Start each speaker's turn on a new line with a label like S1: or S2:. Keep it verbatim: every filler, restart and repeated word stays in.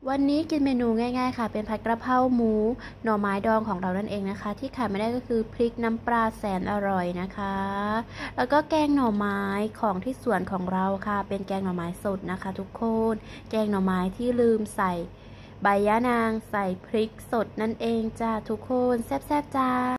S1: วันนี้กินเมนูง่ายๆค่ะเป็นผัดกระเพราหมูหน่อไม้ดองของเรานั่นเองนะคะที่ขาดไม่ได้ก็คือพริกน้ำปลาแสนอร่อยนะคะแล้วก็แกงหน่อไม้ของที่สวนของเราค่ะเป็นแกงหน่อไม้สดนะคะทุกคนแกงหน่อไม้ที่ลืมใส่ใบยะนางใส่พริกสดนั่นเองจ้าทุกคนแซ่บๆจ้า